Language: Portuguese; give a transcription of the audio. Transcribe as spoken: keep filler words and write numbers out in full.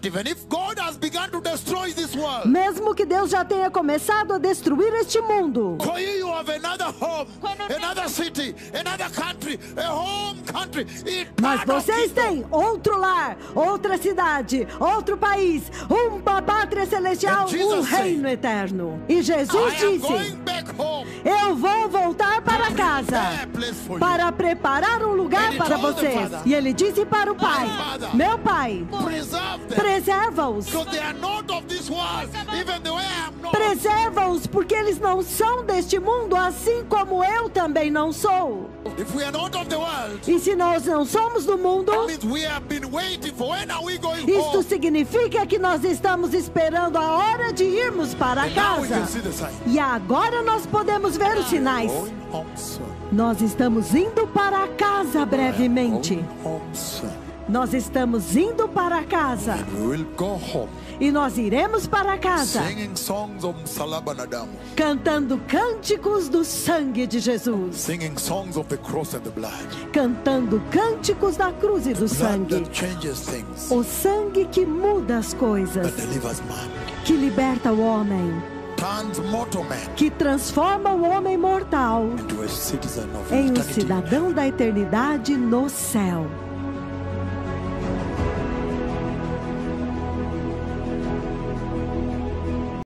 even if God has begun to destroy this world, Mesmo que Deus já tenha começado a destruir este mundo, for you, you have another home, another city, another country, a home country. mas vocês têm outro lar, outra cidade, outro país, uma pátria celestial, um reino eterno. E Jesus disse: eu vou voltar para casa para preparar um lugar para vocês. E ele disse para o pai: meu pai, preserva-os. Preserva-os, porque eles não são deste mundo, assim como eu também não sou. E se nós não somos do mundo, isto significa que nós estamos esperando a hora de irmos para casa. E agora nós podemos ver os sinais. Nós estamos indo para casa brevemente. Nós estamos indo para casa. E nós iremos para casa cantando cânticos do sangue de Jesus, cantando cânticos da cruz e do sangue, o sangue que muda as coisas, que liberta o homem, que transforma o homem mortal em um cidadão da eternidade no céu.